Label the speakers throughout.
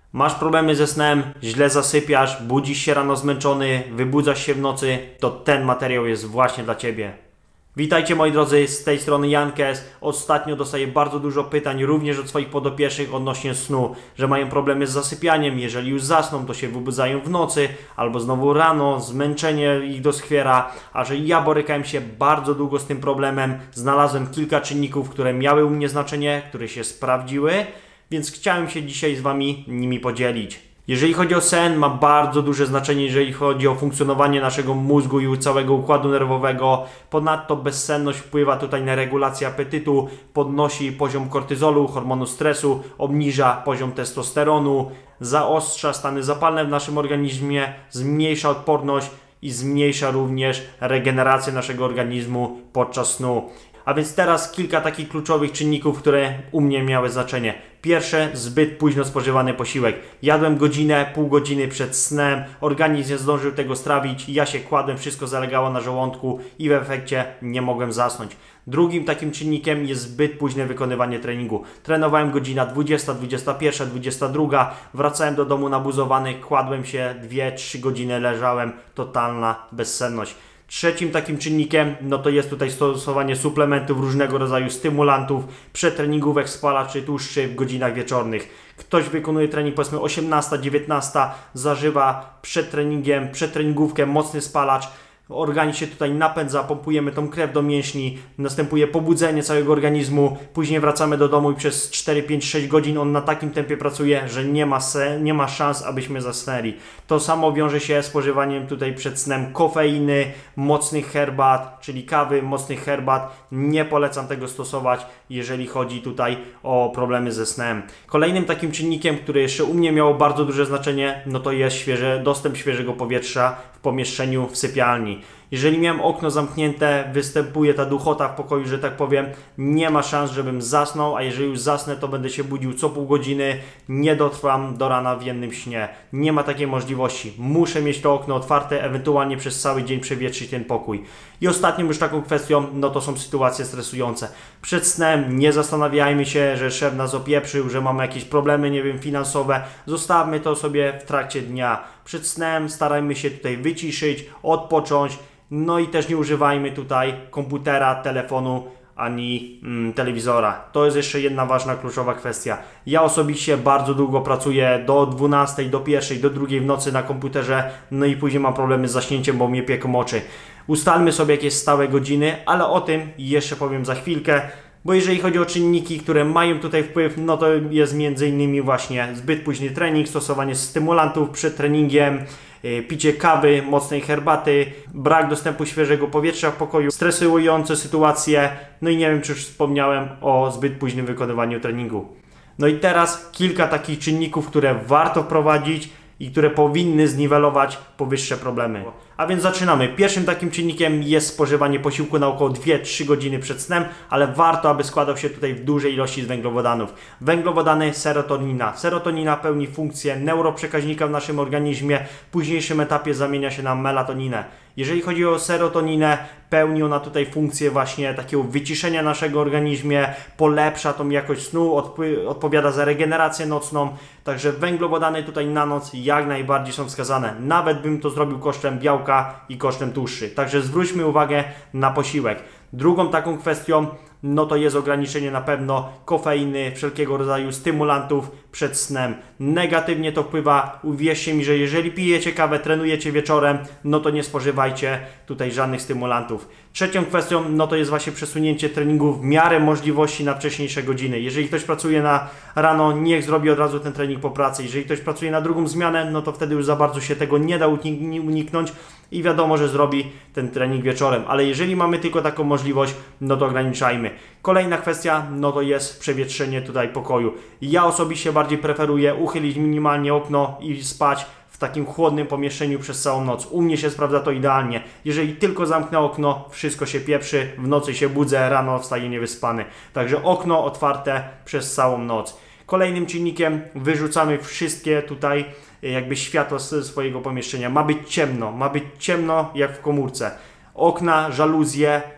Speaker 1: Masz problemy ze snem, źle zasypiasz, budzisz się rano zmęczony, wybudzasz się w nocy, to ten materiał jest właśnie dla Ciebie. Witajcie moi drodzy, z tej strony Jankes. Ostatnio dostaję bardzo dużo pytań również od swoich podopiecznych odnośnie snu, że mają problemy z zasypianiem, jeżeli już zasną, to się wybudzają w nocy albo znowu rano, zmęczenie ich doskwiera, a że ja borykałem się bardzo długo z tym problemem, znalazłem kilka czynników, które miały u mnie znaczenie, które się sprawdziły, więc chciałem się dzisiaj z Wami nimi podzielić. Jeżeli chodzi o sen, ma bardzo duże znaczenie, jeżeli chodzi o funkcjonowanie naszego mózgu i całego układu nerwowego. Ponadto bezsenność wpływa tutaj na regulację apetytu, podnosi poziom kortyzolu, hormonu stresu, obniża poziom testosteronu, zaostrza stany zapalne w naszym organizmie, zmniejsza odporność i zmniejsza również regenerację naszego organizmu podczas snu. A więc teraz kilka takich kluczowych czynników, które u mnie miały znaczenie. Pierwsze, zbyt późno spożywany posiłek. Jadłem godzinę, pół godziny przed snem, organizm nie zdążył tego strawić, ja się kładłem, wszystko zalegało na żołądku i w efekcie nie mogłem zasnąć. Drugim takim czynnikiem jest zbyt późne wykonywanie treningu. Trenowałem godzina 20, 21, 22, wracałem do domu nabuzowany, kładłem się 2-3 godziny, leżałem, totalna bezsenność. Trzecim takim czynnikiem, no to jest tutaj stosowanie suplementów, różnego rodzaju stymulantów, przetreningówek, spalaczy tłuszczy w godzinach wieczornych. Ktoś wykonuje trening powiedzmy 18-19, zażywa przed treningiem, przetreningówkę, mocny spalacz. Organizm się tutaj napędza, pompujemy tą krew do mięśni, następuje pobudzenie całego organizmu, później wracamy do domu i przez 4, 5, 6 godzin on na takim tempie pracuje, że nie ma szans, abyśmy zasnęli. To samo wiąże się z spożywaniem tutaj przed snem kofeiny, mocnych herbat, czyli kawy, mocnych herbat. Nie polecam tego stosować, jeżeli chodzi tutaj o problemy ze snem. Kolejnym takim czynnikiem, który jeszcze u mnie miało bardzo duże znaczenie, no to jest dostęp świeżego powietrza w pomieszczeniu w sypialni. Jeżeli miałem okno zamknięte, występuje ta duchota w pokoju, że tak powiem, nie ma szans, żebym zasnął, a jeżeli już zasnę, to będę się budził co pół godziny, nie dotrwam do rana w jednym śnie. Nie ma takiej możliwości. Muszę mieć to okno otwarte, ewentualnie przez cały dzień przewietrzyć ten pokój. I ostatnią już taką kwestią, no to są sytuacje stresujące. Przed snem nie zastanawiajmy się, że szef nas opieprzył, że mamy jakieś problemy, nie wiem, finansowe. Zostawmy to sobie w trakcie dnia. Przed snem starajmy się tutaj wyciszyć, odpocząć. No i też nie używajmy tutaj komputera, telefonu ani telewizora. To jest jeszcze jedna ważna, kluczowa kwestia. Ja osobiście bardzo długo pracuję do 12, do 1, do 2 w nocy na komputerze, no i później mam problemy z zaśnięciem, bo mnie pieką oczy. Ustalmy sobie jakieś stałe godziny, ale o tym jeszcze powiem za chwilkę. Bo jeżeli chodzi o czynniki, które mają tutaj wpływ, no to jest m.in. właśnie zbyt późny trening, stosowanie stymulantów przed treningiem, picie kawy, mocnej herbaty, brak dostępu świeżego powietrza w pokoju, stresujące sytuacje, no i nie wiem, czy już wspomniałem o zbyt późnym wykonywaniu treningu. No i teraz kilka takich czynników, które warto wprowadzić i które powinny zniwelować powyższe problemy. A więc zaczynamy. Pierwszym takim czynnikiem jest spożywanie posiłku na około 2-3 godziny przed snem, ale warto, aby składał się tutaj w dużej ilości z węglowodanów. Węglowodany, serotonina. Serotonina pełni funkcję neuroprzekaźnika w naszym organizmie, w późniejszym etapie zamienia się na melatoninę. Jeżeli chodzi o serotoninę, pełni ona tutaj funkcję właśnie takiego wyciszenia naszego organizmie, polepsza tą jakość snu, odpowiada za regenerację nocną, także węglowodany tutaj na noc jak najbardziej są wskazane. Nawet bym to zrobił kosztem białka i kosztem tłuszczy. Także zwróćmy uwagę na posiłek. Drugą taką kwestią, no to jest ograniczenie na pewno kofeiny, wszelkiego rodzaju stymulantów przed snem. Negatywnie to wpływa, uwierzcie mi, że jeżeli pijecie kawę, trenujecie wieczorem, no to nie spożywajcie tutaj żadnych stymulantów. Trzecią kwestią, no to jest właśnie przesunięcie treningu w miarę możliwości na wcześniejsze godziny. Jeżeli ktoś pracuje na rano, niech zrobi od razu ten trening po pracy. Jeżeli ktoś pracuje na drugą zmianę, no to wtedy już za bardzo się tego nie da uniknąć i wiadomo, że zrobi ten trening wieczorem. Ale jeżeli mamy tylko taką możliwość, no to ograniczajmy. Kolejna kwestia, no to jest przewietrzenie tutaj pokoju. Ja osobiście bardziej preferuję uchylić minimalnie okno i spać w takim chłodnym pomieszczeniu przez całą noc. U mnie się sprawdza to idealnie. Jeżeli tylko zamknę okno, wszystko się pieprzy, w nocy się budzę, rano wstaję niewyspany. Także okno otwarte przez całą noc. Kolejnym czynnikiem, wyrzucamy wszystkie tutaj jakby światło z swojego pomieszczenia. Ma być ciemno jak w komórce. Okna, żaluzje,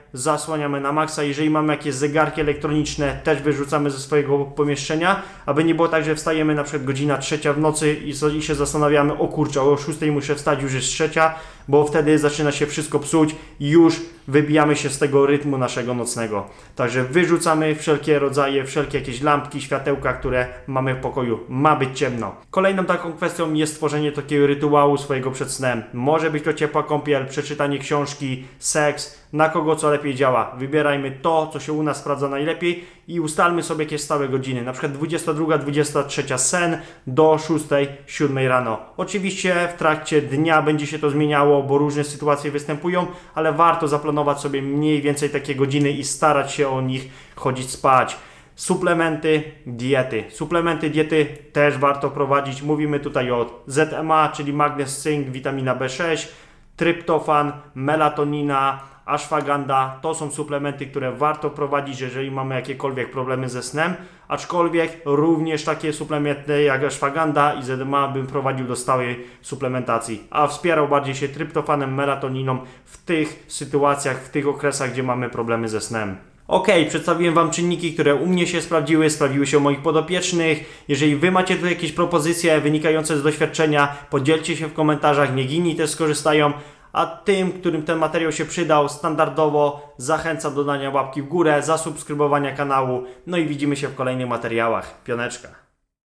Speaker 1: zasłaniamy na maksa. Jeżeli mamy jakieś zegarki elektroniczne, też wyrzucamy ze swojego pomieszczenia, aby nie było tak, że wstajemy na przykład godzina 3 w nocy i się zastanawiamy, o kurczę, o 6 muszę wstać, już jest 3, bo wtedy zaczyna się wszystko psuć i już wybijamy się z tego rytmu naszego nocnego. Także wyrzucamy wszelkie rodzaje, wszelkie jakieś lampki, światełka, które mamy w pokoju. Ma być ciemno. Kolejną taką kwestią jest stworzenie takiego rytuału swojego przed snem. Może być to ciepła kąpiel, przeczytanie książki, seks, na kogo co lepiej działa. Wybierajmy to, co się u nas sprawdza najlepiej i ustalmy sobie jakieś stałe godziny. Na przykład 22, 23 sen do 6, 7 rano. Oczywiście w trakcie dnia będzie się to zmieniało, bo różne sytuacje występują, ale warto zaplanować sobie mniej więcej takie godziny i starać się o nich chodzić spać. Suplementy, diety. Suplementy diety też warto prowadzić. Mówimy tutaj o ZMA, czyli magnez, cynk, witamina B6, tryptofan, melatonina, ashwagandha. To są suplementy, które warto prowadzić, jeżeli mamy jakiekolwiek problemy ze snem. Aczkolwiek również takie suplementy jak ashwagandha i ZMA bym prowadził do stałej suplementacji, a wspierał bardziej się tryptofanem, melatoniną w tych sytuacjach, w tych okresach, gdzie mamy problemy ze snem. Ok, przedstawiłem Wam czynniki, które u mnie się sprawdziły się u moich podopiecznych. Jeżeli Wy macie tu jakieś propozycje wynikające z doświadczenia, podzielcie się w komentarzach, niech inni też skorzystają. A tym, którym ten materiał się przydał, standardowo zachęcam do dania łapki w górę, zasubskrybowania kanału. No i widzimy się w kolejnych materiałach. Pioneczka.